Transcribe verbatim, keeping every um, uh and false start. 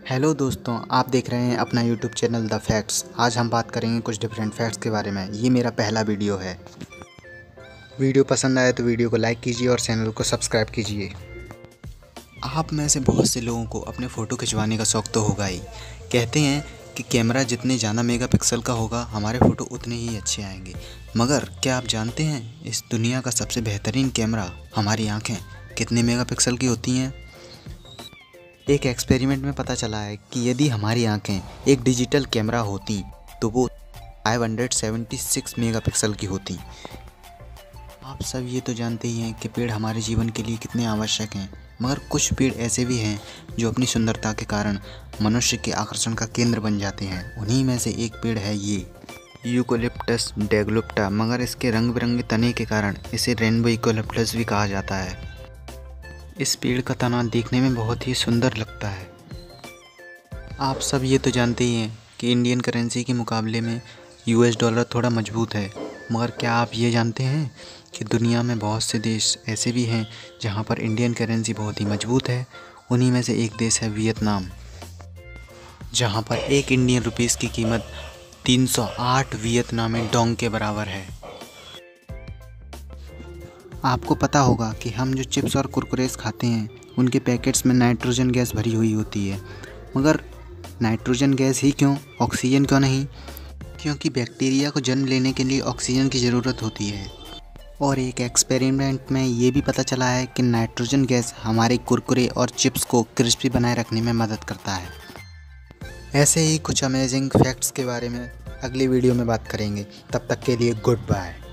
Hello दोस्तों, आप देख रहे हैं अपना यूट्यूब चैनल द फैक्ट्स। आज हम बात करेंगे कुछ डिफरेंट फैक्ट्स के बारे में। ये मेरा पहला वीडियो है। वीडियो पसंद आए तो वीडियो को लाइक कीजिए और चैनल को सब्सक्राइब कीजिए। आप में से बहुत से लोगों को अपने फ़ोटो खिंचवाने का शौक़ तो होगा ही। कहते हैं कि कैमरा जितने ज़्यादा मेगापिक्सल का होगा हमारे फ़ोटो उतने ही अच्छे आएंगे। मगर क्या आप जानते हैं इस दुनिया का सबसे बेहतरीन कैमरा हमारी आँखें कितने मेगापिक्सल की होती हैं? एक एक्सपेरिमेंट में पता चला है कि यदि हमारी आंखें एक डिजिटल कैमरा होती तो वो पाँच सौ छिहत्तर मेगापिक्सल की होती। आप सब ये तो जानते ही हैं कि पेड़ हमारे जीवन के लिए कितने आवश्यक हैं, मगर कुछ पेड़ ऐसे भी हैं जो अपनी सुंदरता के कारण मनुष्य के आकर्षण का केंद्र बन जाते हैं। उन्हीं में से एक पेड़ है ये यूकेलिप्टस डेगलुप्टा, मगर इसके रंग बिरंगे तने के कारण इसे रेनबो यूकेलिप्टस भी कहा जाता है। इस पेड़ का तना देखने में बहुत ही सुंदर लगता है। आप सब ये तो जानते ही हैं कि इंडियन करेंसी के मुकाबले में यूएस डॉलर थोड़ा मजबूत है, मगर क्या आप ये जानते हैं कि दुनिया में बहुत से देश ऐसे भी हैं जहां पर इंडियन करेंसी बहुत ही मजबूत है। उन्हीं में से एक देश है वियतनाम, जहां पर एक इंडियन रुपीस की कीमत तीन सौ आठ वियतनामी डोंग के बराबर है। आपको पता होगा कि हम जो चिप्स और कुरकुरेस खाते हैं उनके पैकेट्स में नाइट्रोजन गैस भरी हुई होती है, मगर नाइट्रोजन गैस ही क्यों, ऑक्सीजन क्यों नहीं? क्योंकि बैक्टीरिया को जन्म लेने के लिए ऑक्सीजन की ज़रूरत होती है। और एक एक्सपेरिमेंट में ये भी पता चला है कि नाइट्रोजन गैस हमारे कुरकुरे और चिप्स को क्रिस्पी बनाए रखने में मदद करता है। ऐसे ही कुछ अमेजिंग फैक्ट्स के बारे में अगली वीडियो में बात करेंगे। तब तक के लिए गुड बाय।